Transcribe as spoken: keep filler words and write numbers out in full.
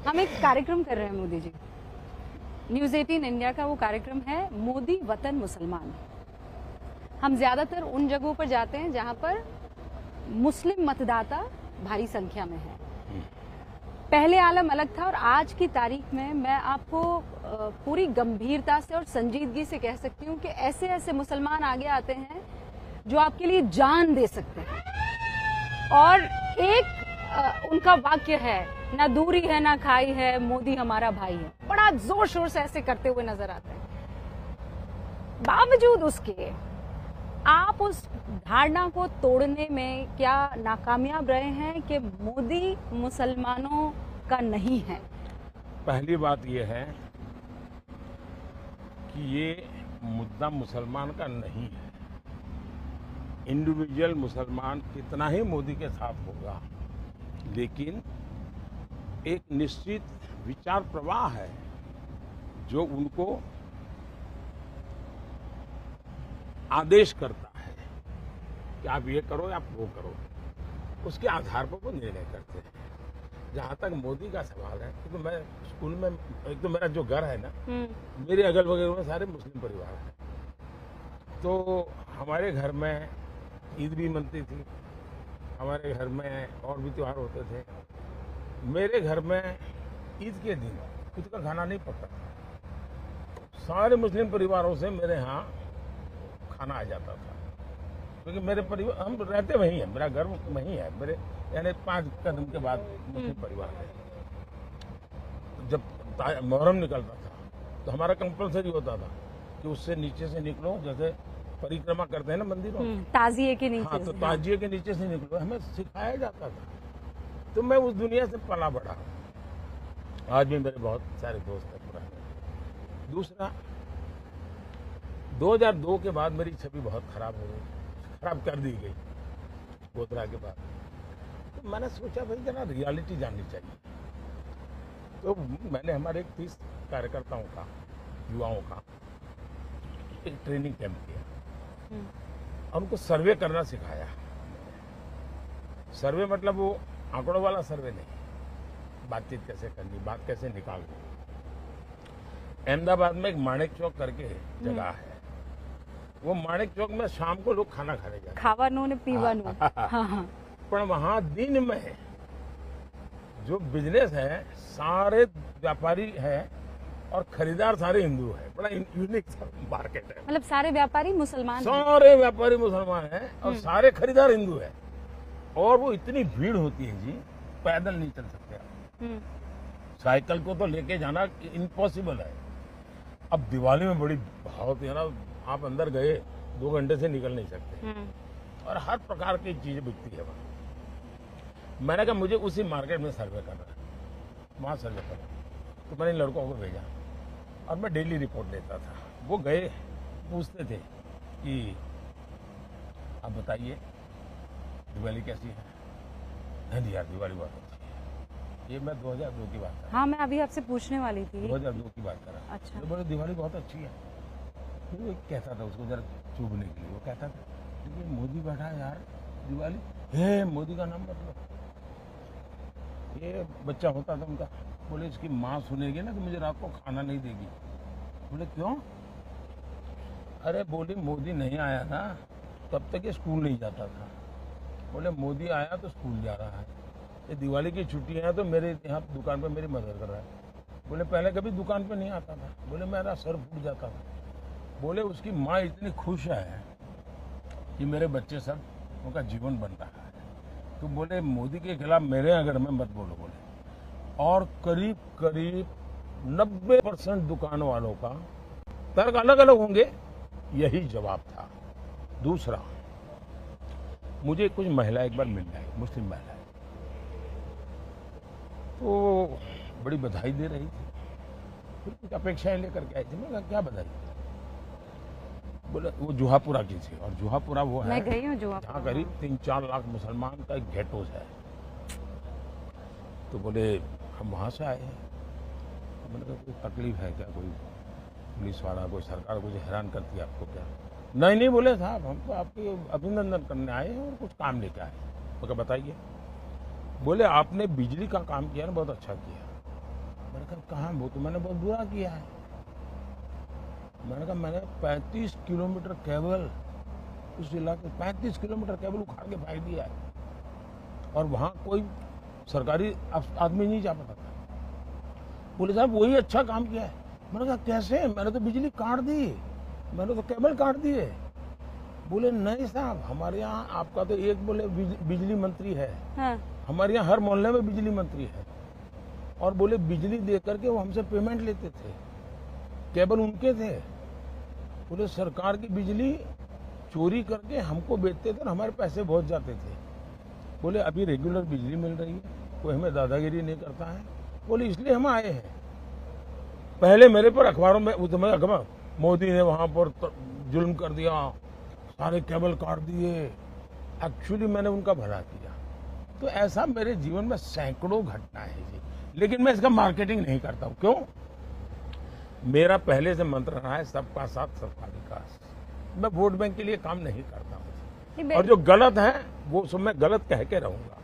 हम एक कार्यक्रम कर रहे हैं मोदी जी, न्यूज अठारह इंडिया का वो कार्यक्रम है मोदी वतन मुसलमान। हम ज्यादातर उन जगहों पर जाते हैं जहां पर मुस्लिम मतदाता भारी संख्या में है। पहले आलम अलग था और आज की तारीख में मैं आपको पूरी गंभीरता से और संजीदगी से कह सकती हूँ कि ऐसे ऐसे मुसलमान आगे आते हैं जो आपके लिए जान दे सकते हैं। और एक उनका वाक्य है, ना दूरी है ना खाई है, मोदी हमारा भाई है, बड़ा जोर शोर से ऐसे करते हुए नजर आते हैं। बावजूद उसके आप उस धारणा को तोड़ने में क्या नाकामयाब रहे हैं कि मोदी मुसलमानों का नहीं है? पहली बात यह है कि ये मुद्दा मुसलमान का नहीं है। इंडिविजुअल मुसलमान कितना ही मोदी के साथ होगा, लेकिन एक निश्चित विचार प्रवाह है जो उनको आदेश करता है कि आप ये करो या आप वो करो, उसके आधार पर वो निर्णय करते हैं। जहां तक मोदी का सवाल है, तो मैं स्कूल में, एक तो मेरा जो घर है ना, मेरे अगल बगल में सारे मुस्लिम परिवार हैं, तो हमारे घर में ईद भी मनती थी, हमारे घर में और भी त्योहार होते थे। मेरे घर में ईद के दिन खुद का खाना नहीं पकता था, सारे मुस्लिम परिवारों से मेरे यहाँ खाना आ जाता था, क्योंकि मेरे परिवार, हम रहते वहीं हैं, मेरा घर वहीं है, मेरे यानी पांच कदम के बाद मुस्लिम परिवार है। जब मुहर्रम निकलता था तो हमारा कंपल्सरी होता था कि उससे नीचे से निकलो, जैसे परिक्रमा करते हैं ना मंदिरों, ताजिए के नीचे। हाँ, तो ताजिए के नीचे से निकलो, हमें सिखाया जाता था। तो मैं उस दुनिया से पला बढ़ा। आज भी मेरे बहुत सारे दोस्त हैं पुराने। दूसरा, दो हज़ार दो के बाद मेरी छवि बहुत खराब हो गई, खराब कर दी गई गोधरा के बाद। तो मैंने सोचा भाई जरा रियलिटी जाननी चाहिए, तो मैंने हमारे एक तीस कार्यकर्ताओं का, युवाओं का एक ट्रेनिंग कैंप किया और उनको सर्वे करना सिखाया। सर्वे मतलब वो आंकड़ों वाला सर्वे नहीं, बातचीत कैसे करनी, बात कैसे निकालनी। अहमदाबाद में एक माणिक चौक करके जगह है, वो माणिक चौक में शाम को लोग खाना खाने जाते, खावानू ने पीवानू। हाँ हाँ। पर वहां दिन में जो बिजनेस है, सारे व्यापारी है और खरीदार सारे हिंदू है। बड़ा यूनिक मार्केट है, मतलब सारे व्यापारी मुसलमान, सारे व्यापारी मुसलमान हैं और सारे खरीदार हिंदू है। और वो इतनी भीड़ होती है जी, पैदल नहीं चल सकते आप, साइकिल को तो लेके जाना इम्पॉसिबल है। अब दिवाली में बड़ी बहुत है ना, आप अंदर गए दो घंटे से निकल नहीं सकते, और हर प्रकार की चीजें बिकती है वहां। मैंने कहा मुझे उसी मार्केट में सर्वे करना है, वहां सर्वे करना। तो मैंने लड़कों को भेजा और मैं डेली रिपोर्ट देता था। वो गए, पूछते थे कि आप बताइए दिवाली कैसी है। नहीं यार, दिवाली बहुत अच्छी है। ये मैं दो हज़ार दो की बात कर रहा हूँ। हाँ, मैं अभी आपसे पूछने वाली थी, दो हज़ार दो की बात कर रहा हूँ। अच्छा। तो बोले दिवाली बहुत अच्छी है। फिर वो कहता था, उसको जरा चुभने के लिए वो कहता था, ये मोदी बैठा है यार, दिवाली हे मोदी का नाम मतलब। ये बच्चा होता था उनका, बोले इसकी माँ सुनेगी ना तो मुझे रात को खाना नहीं देगी। बोले क्यों? अरे बोली मोदी नहीं आया ना तब तक ये स्कूल नहीं जाता था। बोले मोदी आया तो स्कूल जा रहा है। ये दिवाली की छुट्टी है तो मेरे यहाँ दुकान पे मेरी मदद कर रहा है। बोले पहले कभी दुकान पे नहीं आता था। बोले मेरा सर फूट जाता था। बोले उसकी माँ इतनी खुश है कि मेरे बच्चे सब, उनका जीवन बन रहा है। तो बोले मोदी के खिलाफ मेरे अगर में मत बोलो। बोले और करीब करीब नब्बे परसेंट दुकान वालों का तर्क अलग अलग होंगे, यही जवाब था। दूसरा, मुझे कुछ महिला एक बार मिल आई, मुस्लिम महिला, तो बड़ी बधाई दे रही थी, फिर कुछ अपेक्षाएं लेकर के आई थी। मैं कहा क्या बधाई? बोले वो जुहापुरा की थी, और जुहापुरा वो है, मैं गई हूँ जुहापुरा, जहाँ करीब तीन चार लाख मुसलमान का एक गेट हाउस है। तो बोले हम वहां से आए हैं। तो मैंने कहा कोई तकलीफ है क्या, कोई पुलिस वाला, कोई सरकार कुछ हैरान करती है आपको क्या? नहीं नहीं बोले साहब, हम तो आपके अभिनंदन करने आए हैं और कुछ काम लेके आए। मैं कहा बताइए। बोले आपने बिजली का काम किया ना, बहुत अच्छा किया। मैंने कहा कहाँ, वो तो मैंने बहुत बुरा किया है। मैंने कहा मैंने पैंतीस किलोमीटर केबल उस इलाके पैंतीस किलोमीटर केबल उखाड़ के फेंक दिया है और वहां कोई सरकारी आदमी नहीं जा पाता था। बोले साहब वही अच्छा काम किया है। मैंने कहा कैसे? मैंने तो बिजली काट दी, मैंने तो केबल काट दिए। बोले नहीं साहब, हमारे यहाँ आपका तो एक बोले बिजली मंत्री है, हाँ। हमारे यहाँ हर मोहल्ले में बिजली मंत्री है, और बोले बिजली दे करके वो हमसे पेमेंट लेते थे, केबल उनके थे। बोले सरकार की बिजली चोरी करके हमको बेचते थे और हमारे पैसे बहुत जाते थे। बोले अभी रेगुलर बिजली मिल रही है, कोई हमें दादागिरी नहीं करता है। बोले इसलिए हम आए हैं। पहले मेरे पर अखबारों में उसमें अखबार मोदी ने वहां पर जुल्म कर दिया, सारे केबल काट दिए। एक्चुअली मैंने उनका भला किया। तो ऐसा मेरे जीवन में सैकड़ों घटना है जी, लेकिन मैं इसका मार्केटिंग नहीं करता हूं। क्यों? मेरा पहले से मंत्र रहा है सबका साथ सबका विकास। मैं वोट बैंक के लिए काम नहीं करता हूं, और जो गलत है वो सब मैं गलत कह के रहूंगा।